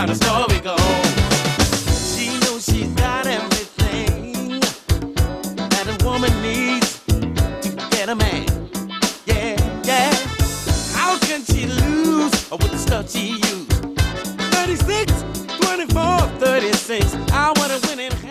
the story goes. She knows she's got everything that a woman needs to get a man. Yeah, yeah. How can she lose with the stuff she used? 36, 24, 36. I wanna win in